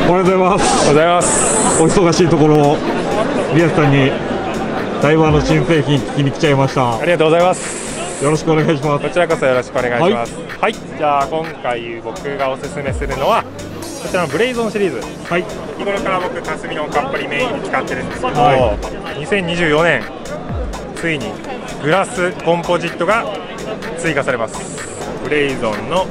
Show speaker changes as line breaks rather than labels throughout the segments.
おはようございます。
おはようございます。
お忙しいところ、宮地さんに台湾の新製品聞きに来ちゃいました。
ありがとうございます。
よろしくお願いします。
こちらこそよろしくお願いします。はい、じゃあ今回僕がおすすめするのはこちらのブレイゾンシリーズ。はい。日頃から僕霞のカップリメインに使ってるんですけど、2024年ついにグラスコンポジットが追加されます。ブレイゾンの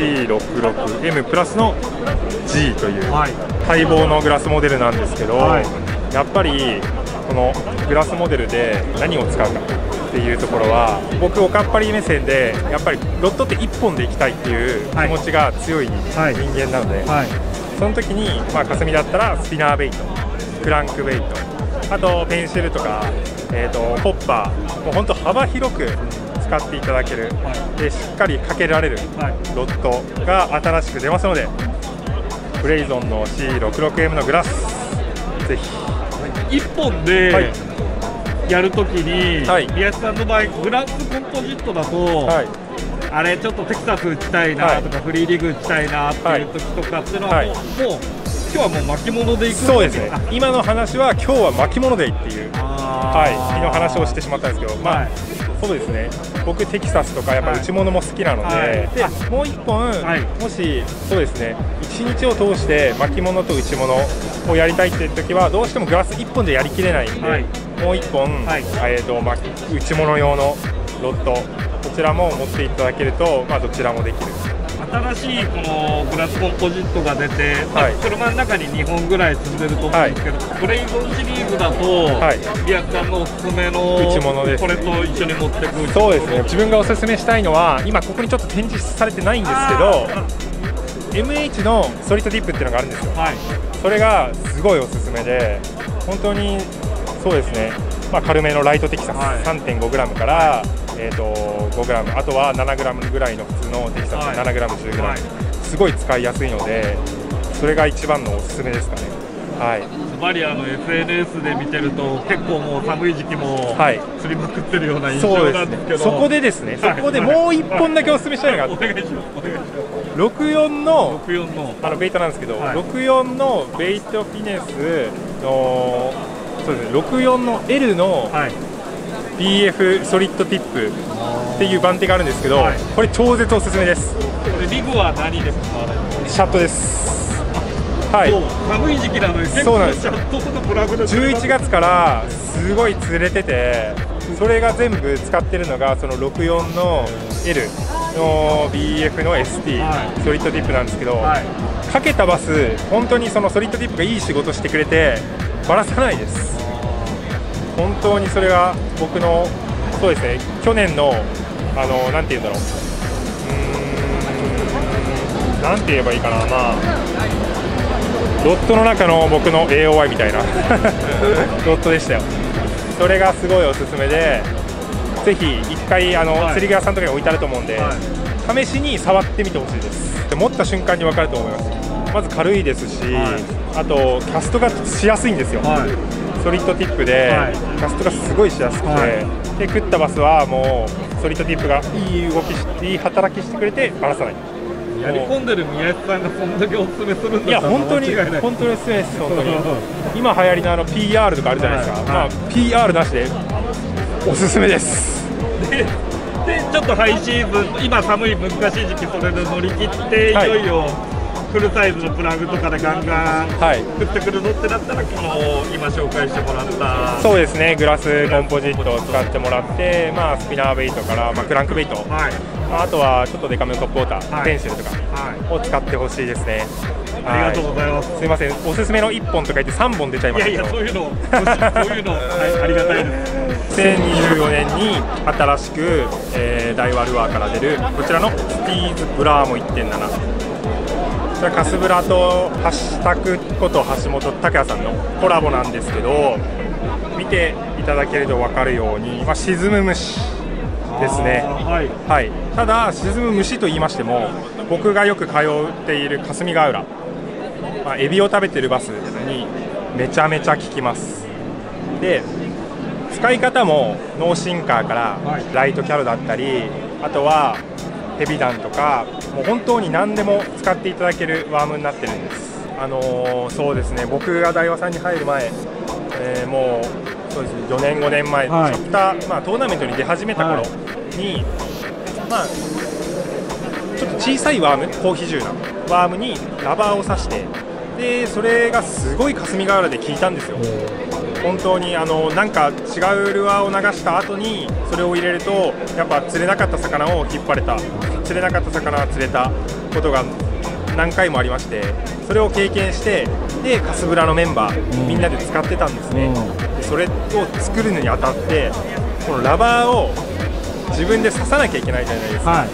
C66M プラスの G という待望のグラスモデルなんですけど、やっぱりこのグラスモデルで何を使うかっていうところは、僕おかっぱり目線でやっぱりロットって1本でいきたいっていう気持ちが強い人間なので、その時に霞だったらスピナーベイト、クランクベイト、あとペンシルとか、ポッパー、もう本当幅広く使っていただける、でしっかりかけられるロットが新しく出ますので、ブレイゾンの C66M のグラスぜひ
1本でやるときに、宮地さんの場合グラスコンポジットだと、あれちょっとテキサス打ちたいなとか、フリーリーグ打ちたいなっていう時とかっていうのは、もう今日はもう巻物でいく。
そうですね。今の話は今日は巻物でいっていう、日の話をしてしまったんですけど、そうですね。僕テキサスとかやっぱ内物も好きなので、でもう1本、もしそうですね、1日を通して巻物と内物をやりたいっていう時はどうしてもグラス1本でやりきれないんで、もう1本、内物用のロット、こちらも持っていただけると、どちらもできる。
新しいこのグラスコンポジットが出て、車の中に2本ぐらい積んでると思うんですけど、ブレイゾンシリーズだと、宮地さんのおすすめの
内物です、
これと一緒に持ってくる。
そうですね。自分がおすすめしたいのは、今ここにちょっと展示されてないんですけど、MH のソリッドディップっていうのがあるんですよ。それがすごいおすすめで、本当にそうですね。軽めのライトテキサス 3.5g から、5g、あとは 7g ぐらいの普通のテキサス 7g、10g、すごい使いやすいので、それが一番のおすすめですかね。
ズバリSNS で見てると結構もう寒い時期も釣りまくってるような印象なんですけど、
そこでですね、そこでもう1本だけおすすめしたいのがあって、64のベイトなんですけど、64のベイトフィネスのそうですね、64の L の BF ソリッドティップっていう番手があるんですけど、これ超絶おすすめです。
リグは何ですか？
シャットです。
寒い時期なのに結構シャットのプラグで
11月からすごい釣れてて、それが全部使ってるのがその64の L の BF の ST ソリッドティップなんですけど、かけたバス本当にそのソリッドティップがいい仕事してくれてばらさないです。本当にそれが僕のそうですね、去年のなんて言うんだろう、なんて言えばいいかな、ロットの中の僕の AOI みたいなロットでしたよ。それがすごいおすすめで、ぜひ一回釣り具屋さんとかに置いてあると思うんで、試しに触ってみてほしいです。持った瞬間に分かると思います。まず軽いですし、あとキャストがしやすいんですよ。ソリッドティップでキャストがすごいしやすくて、で食ったバスはもうソリッドティップがいい動きしていい働きしてくれてばらさない。
やり込んでる宮地さんがそんだけおすすめするんだったら、
いや本当におすすめです。本当に今流行りのPR とかあるじゃないですか。PR なしでおすすめです。
でちょっとハイシーズン、今寒い難しい時期、それで乗り切っていよいよフルサイズのプラグとかでガンガン振ってくるのってなったら、この今紹介してもらった
そうですね、グラスコンポジットを使ってもらって、スピナーベイトから、クランクベイト、あとはちょっとデカめのトップウォーター、ペンシルとかを使ってほしいですね。
ありがとうございます。
すいません、おすすめの1本とか言って3本出ちゃいましたけど、
そういうのありがたいです。
2024年に新しく、ダイワルアーから出るこちらのスティーズブラーモ 1.7、それはカスブラとハッシュタグこと橋本拓也さんのコラボなんですけど、見ていただけると分かるように、沈む虫ですね。ただ沈む虫と言いましても、僕がよく通っている霞ヶ浦、エビを食べてるバスにめちゃめちゃ効きます。で使い方もノーシンカーからライトキャロだったり、あとはヘビダンとか、もう本当に何でも使っていただけるワームになってるんです。 そうですね、僕が大和さんに入る前、もうそうですね、4年5年前、はい、ちょっとトーナメントに出始めた頃に、はい、ちょっと小さいワーム、高比重なワームにラバーを刺して、でそれがすごい霞ヶ浦で効いたんですよ。本当になんか違うルアーを流した後にそれを入れると、やっぱ釣れなかった魚を引っ張れた、釣れなかった魚は釣れたことが何回もありまして、それを経験して、でカスブラのメンバー、みんなで使ってたんですね。でそれを作るのにあたって、このラバーを自分で刺さなきゃいけないじゃないですか、はい、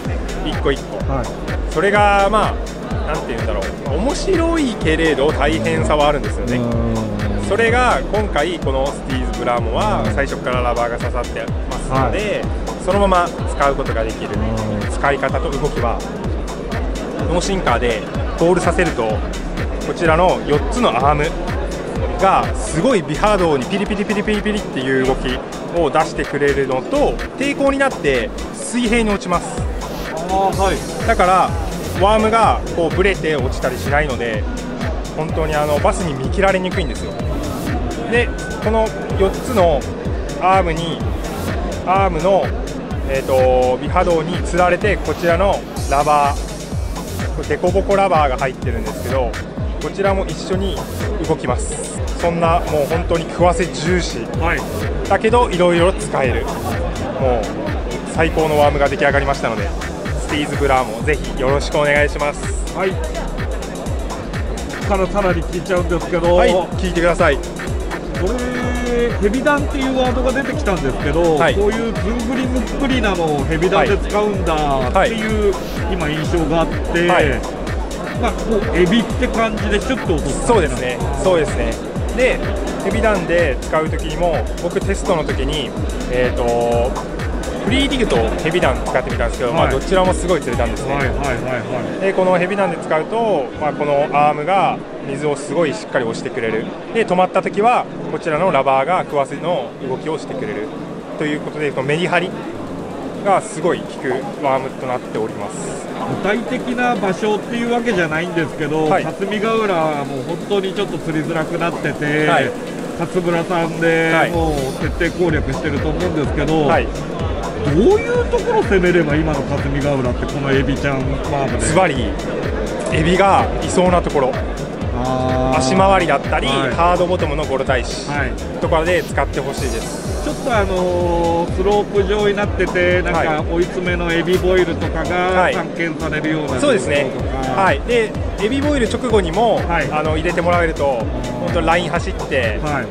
一個一個、はい、それがなんていうんだろう、面白いけれど大変さはあるんですよね。それが今回このスティーズブラーモは最初からラバーが刺さってますので、そのまま使うことができる使い方と動きは、ノーシンカーでボールさせると、こちらの4つのアームがすごい微波動にピリピリピリピリピリっていう動きを出してくれるのと、抵抗になって水平に落ちます。はい、だからワームがこうブレて落ちたりしないので、本当にバスに見切られにくいんですよ。でこの4つのアームの、微波動につられて、こちらのラバー、デコボコラバーが入ってるんですけど、こちらも一緒に動きます。そんなもう本当に食わせ重視、はい、だけどいろいろ使える、もう最高のワームが出来上がりましたので、スティーズブラーモぜひよろしくお願いします。
はい、からさらに聞いちゃうんですけど、
はい、聞いてください。
これヘビダンっていうワードが出てきたんですけど、はい、こういうズングリムックリナのヘビダンで使うんだっていう、今印象があって、はい、こうエビって感じでシュッと落とす。
そうですね、そうですね。でヘビダンで使う時にも、僕テストの時にフリーリグとヘビダン使ってみたんですけど、はい、どちらもすごい釣れたんですね。でこのヘビダンで使うと、このアームが水をすごいしっかり押してくれる。で止まった時はこちらのラバーが食わせの動きをしてくれるということで、メリハリがすごい効くワームとなっております。
具体的な場所っていうわけじゃないんですけど、はい、霞ヶ浦はもう本当にちょっと釣りづらくなってて、はい、勝村さんでもう徹底攻略してると思うんですけど、はい、どういうところ攻めれば今の霞ヶ浦ってこのエビちゃんワームで
ズバリエビがいそうなところ、足回りだったり、はい、ハードボトムのゴロタイシとかで使ってほしいです。
ちょっとスロープ状になってて、なんか追い詰めのエビボイルとかが散見されるような、
そうですね。はい。でエビボイル直後にも、はい、入れてもらえると本当ライン走って、はい、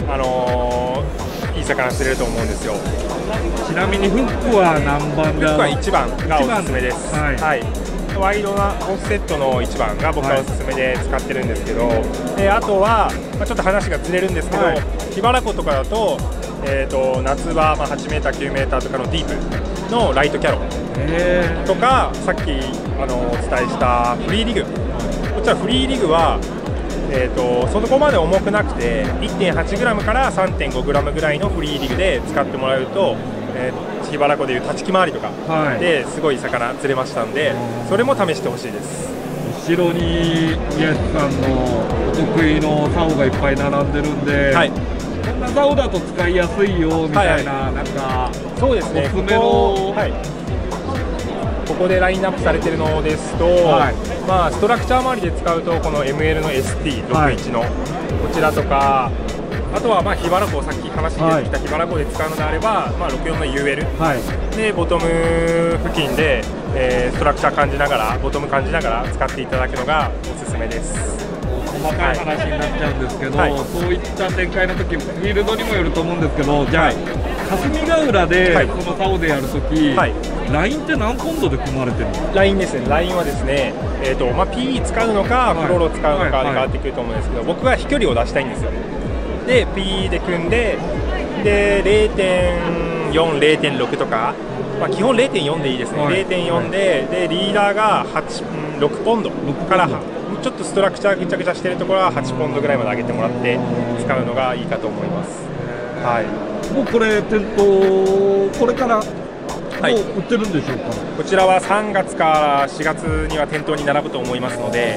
いい魚釣れると思うんですよ。
ちなみにフックは何番が？
フックは1番がおすすめです。はい。はい、ワイドなオフセットの1番が僕はおすすめで使ってるんですけど、であとは、ちょっと話がずれるんですけど、桧原湖とかだと、夏場、8メーター9メーターとかのディープのライトキャロとか、さっきお伝えしたフリーリグ、こちらフリーリグは、そこまで重くなくて 1.8g から 3.5g ぐらいのフリーリグで使ってもらうと、桧原湖でいう立ち木回りとかですごい魚釣れましたんで、それも試してほしいです。
後ろに宮地さんのお得意の竿がいっぱい並んでるんで、はい、こんな竿だと使いやすいよみたいな、なんか
そうですね、
おすすめの、
ここでラインナップされてるのですと、ストラクチャー周りで使うとこの ML の ST61 のこちらとか、あとは桧原湖、さっき話に出てきた桧原湖で使うのであれば、64の UL、でボトム付近で、ストラクチャー感じながら、ボトム感じながら使っていただくのがおすすめです。
細かい話になっちゃうんですけど、そういった展開の時、フィールドにもよると思うんですけど、じゃあ、霞ヶ浦でその竿でやるとき、ラインって何ポンドで組まれてるんですか？
ラインですね、ラインはですね、PE 使うのか、フロロ使うのかで変わってくると思うんですけど、僕は飛距離を出したいんですよ。で PE で組んで、0.4、0.6 とか、基本 0.4 でいいですね、0.4 でリーダーが6ポンドからちょっとストラクチャーぐちゃぐちゃしてるところは8ポンドぐらいまで上げてもらって使うのがいいかと思います。はい、
もうこれ店頭これからもう売ってるんでしょうか？
こちらは3月から4月には店頭に並ぶと思いますので、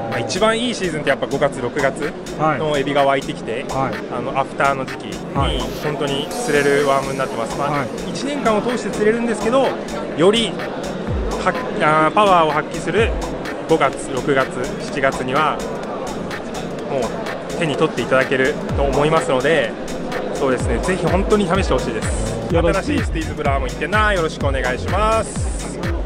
一番いいシーズンってやっぱ5月6月のエビが湧いてきて、アフターの時期に本当に釣れるワームになってます。1年間を通して釣れるんですけど、よりパワーを発揮する5月6月7月にはもう手に取っていただけると思いますので、そうですね、ぜひ本当に試してほしいです。新しいスティーズブラーも1.7よろしくお願いします。